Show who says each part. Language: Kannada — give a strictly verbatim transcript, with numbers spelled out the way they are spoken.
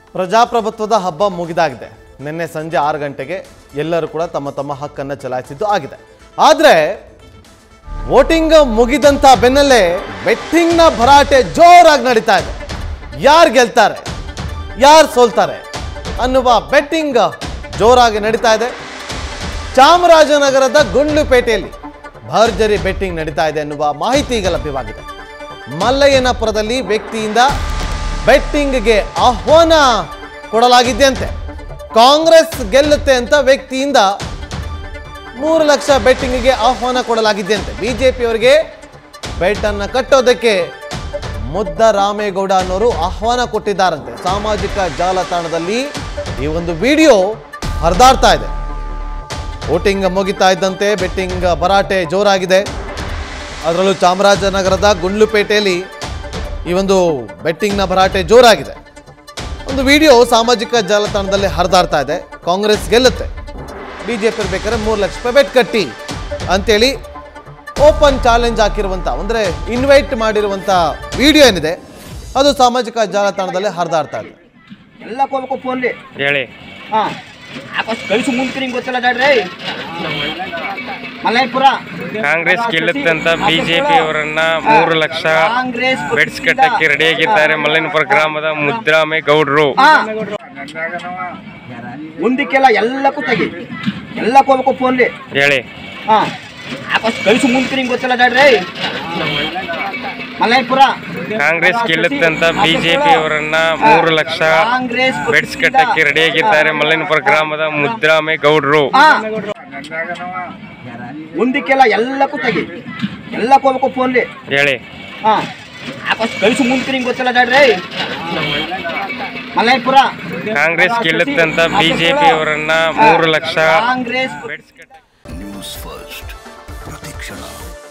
Speaker 1: ಪ್ರಜಾಪ್ರಭುತ್ವದ ಹಬ್ಬ ಮುಗಿದಾಗಿದೆ. ನಿನ್ನೆ ಸಂಜೆ ಆರು ಗಂಟೆಗೆ ಎಲ್ಲರೂ ಕೂಡ ತಮ್ಮ ತಮ್ಮ ಹಕ್ಕನ್ನು ಚಲಾಯಿಸಿದ್ದು ಆಗಿದೆ. ಆದರೆ ವೋಟಿಂಗ್ ಮುಗಿದಂತ ಬೆನ್ನಲ್ಲೇ ಬೆಟ್ಟಿಂಗ್ನ ಭರಾಟೆ ಜೋರಾಗಿ ನಡೀತಾ ಇದೆ. ಯಾರು ಗೆಲ್ತಾರೆ, ಯಾರು ಸೋಲ್ತಾರೆ ಅನ್ನುವ ಬೆಟ್ಟಿಂಗ್ ಜೋರಾಗಿ ನಡೀತಾ ಇದೆ. ಚಾಮರಾಜನಗರದ ಗುಂಡ್ಲುಪೇಟೆಯಲ್ಲಿ ಭರ್ಜರಿ ಬೆಟ್ಟಿಂಗ್ ನಡೀತಾ ಇದೆ ಅನ್ನುವ ಮಾಹಿತಿ ಈಗ ಲಭ್ಯವಾಗಿದೆ. ಮಲ್ಲಯ್ಯನಪುರದಲ್ಲಿ ವ್ಯಕ್ತಿಯಿಂದ ಬೆಟ್ಟಿಂಗ್ಗೆ ಆಹ್ವಾನ ಕೊಡಲಾಗಿದೆಯಂತೆ. ಕಾಂಗ್ರೆಸ್ ಗೆಲ್ಲುತ್ತೆ ಅಂತ ವ್ಯಕ್ತಿಯಿಂದ ಮೂರು ಲಕ್ಷ ಬೆಟ್ಟಿಂಗ್ಗೆ ಆಹ್ವಾನ ಕೊಡಲಾಗಿದೆಯಂತೆ. ಬಿಜೆಪಿಯವರಿಗೆ ಬೆಟ್ ಅನ್ನು ಕಟ್ಟೋದಕ್ಕೆ ಮುದ್ದರಾಮೇಗೌಡ ಅನ್ನೋರು ಆಹ್ವಾನ ಕೊಟ್ಟಿದ್ದಾರಂತೆ. ಸಾಮಾಜಿಕ ಜಾಲತಾಣದಲ್ಲಿ ಈ ಒಂದು ವಿಡಿಯೋ ಹರಿದಾಡ್ತಾ ಇದೆ. ವೋಟಿಂಗ್ ಮುಗಿತಾ ಇದ್ದಂತೆ ಬೆಟ್ಟಿಂಗ್ ಭರಾಟೆ ಜೋರಾಗಿದೆ. ಅದರಲ್ಲೂ ಚಾಮರಾಜನಗರದ ಗುಂಡ್ಲುಪೇಟೆಯಲ್ಲಿ ಈ ಒಂದು ಬೆಟ್ಟಿಂಗ್ನ ಭರಾಟೆ ಜೋರಾಗಿದೆ. ಒಂದು ವಿಡಿಯೋ ಸಾಮಾಜಿಕ ಜಾಲತಾಣದಲ್ಲಿ ಹರಿದಾಡ್ತಾ ಇದೆ. ಕಾಂಗ್ರೆಸ್ ಗೆಲ್ಲುತ್ತೆ, ಬಿಜೆಪಿ ಬೇಕಾದ್ರೆ ಮೂರು ಲಕ್ಷ ರೂಪಾಯಿ ಬೆಟ್ ಕಟ್ಟಿ ಅಂತೇಳಿ ಓಪನ್ ಚಾಲೆಂಜ್ ಹಾಕಿರುವಂಥ, ಅಂದರೆ ಇನ್ವೈಟ್ ಮಾಡಿರುವಂಥ ವಿಡಿಯೋ ಏನಿದೆ ಅದು ಸಾಮಾಜಿಕ ಜಾಲತಾಣದಲ್ಲಿ ಹರಿದಾಡ್ತಾ ಇದೆ.
Speaker 2: ಎಲ್ಲ ಹೋಗ್ಬೇಕು ಫೋನ್ಲಿ
Speaker 3: ಹೇಳಿ.
Speaker 2: ಹಾಂ ಆಕಾಶ್ ಕಳಿಸು ಮುಂದ್ಕೆ ನಿಂಗೆ ಗೊತ್ತಿಲ್ಲ ಜಾಡ್ರಿ. ಮಲಯಪುರ
Speaker 3: ಕಾಂಗ್ರೆಸ್ ಗೆಲ್ಲುತ್ತೆ ಅಂತ ಬಿಜೆಪಿ ಅವರನ್ನ ಮೂರು ಲಕ್ಷ ಬೆಡ್ಸ್ ಕಟ್ಟಕ್ಕೆ ರೆಡಿಯಾಗಿದ್ದಾರೆ ಮಲ್ಲಯ್ಯನಪುರ ಗ್ರಾಮದ ಮುದ್ದರಾಮೇಗೌಡರು.
Speaker 2: ಮುಂದಕ್ಕೆಲ್ಲ ಎಲ್ಲಕ್ಕೂ ತೆಗಿ, ಎಲ್ಲ ಹೋಗ್ಬೇಕು ಫೋನ್ಲಿ
Speaker 3: ಹೇಳಿ.
Speaker 2: ಹಾಂ ಆಕಾಶ್ ಕಳಿಸು ಮುಂದ್ಕೆ ನಿಂಗೆ ಗೊತ್ತಿಲ್ಲ ಜಾಡ್ರಿ. ಮಲಯಪುರ
Speaker 3: ಕಾಂಗ್ರೆಸ್ ಗೆಲ್ಲುತ್ತೆ ಅಂತ ಬಿಜೆಪಿ ಅವರನ್ನ ಮೂರು ಲಕ್ಷ ಬೆಡ್ಸ್ ಕಟ್ಟಕ್ಕೆ ರೆಡಿಯಾಗಿದ್ದಾರೆ ಮಲ್ಲಯ್ಯನಪುರ ಗ್ರಾಮದ ಮುದ್ದರಾಮೇಗೌಡರು.
Speaker 2: ಮುಂದಕ್ಕೆಲ್ಲ ಎಲ್ಲಕ್ಕೂ ತೆಗಿ, ಎಲ್ಲ ಹೋಗ್ಬೇಕು ಫೋನ್ಲಿ
Speaker 3: ಹೇಳಿ.
Speaker 2: ಹಾಂ ಆಕಾಶ್ ಕಳಿಸು ಮುಂದ್ಕೆ ನಿಂಗೆ ಗೊತ್ತಿಲ್ಲ ಜಾಡ್ರಿ. ಮಲಯಪುರ
Speaker 3: ಕಾಂಗ್ರೆಸ್ ಗೆಲ್ಲುತ್ತೆ ಅಂತ ಬಿಜೆಪಿ ಅವರನ್ನ ಮೂರು ಲಕ್ಷ ಬೆಡ್ಸ್ ಕಟ್ಟಕ್ಕೆ
Speaker 4: ನ್ಯೂಸ್ ಫಸ್ಟ್ ಪ್ರತಿಕ್ಷಣ.